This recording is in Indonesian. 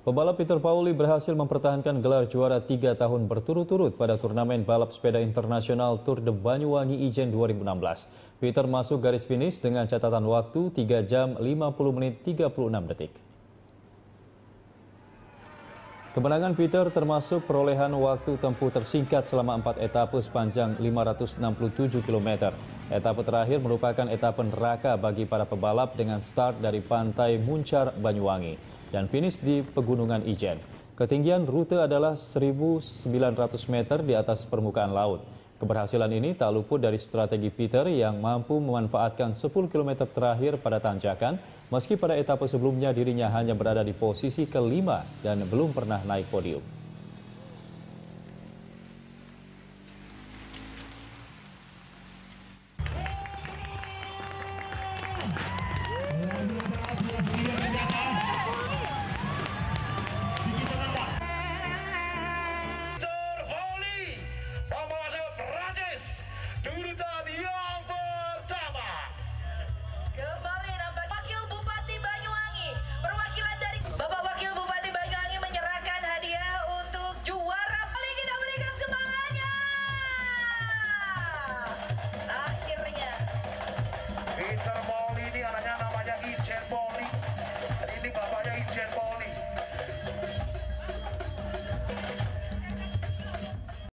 Pebalap Peter Pauli berhasil mempertahankan gelar juara 3 tahun berturut-turut pada turnamen balap sepeda internasional Tour de Banyuwangi Ijen 2016. Peter masuk garis finish dengan catatan waktu 3 jam 50 menit 36 detik. Kemenangan Peter termasuk perolehan waktu tempuh tersingkat selama 4 etape sepanjang 567 km. Etape terakhir merupakan etape neraka bagi para pebalap dengan start dari pantai Muncar, Banyuwangi dan finish di Pegunungan Ijen. Ketinggian rute adalah 1.900 meter di atas permukaan laut. Keberhasilan ini tak luput dari strategi Peter yang mampu memanfaatkan 10 km terakhir pada tanjakan, meski pada etapa sebelumnya dirinya hanya berada di posisi kelima dan belum pernah naik podium.